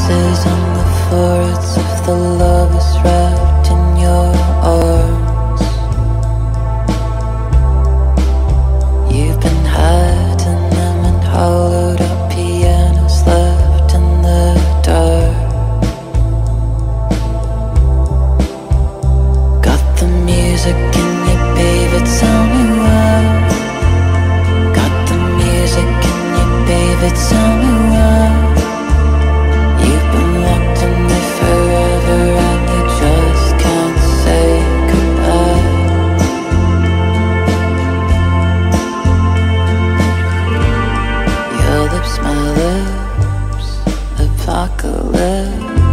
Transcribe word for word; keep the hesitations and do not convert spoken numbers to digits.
kisses on the foreheads of the lovers wrapped in your arms. You've been hiding them in hollowed out pianos left in the dark. Got the music in you, baby, tell me why. Got the music in you, baby, tell me why. You've been locked in there forever and you just can't say goodbye. Your lips, my lips, apocalypse.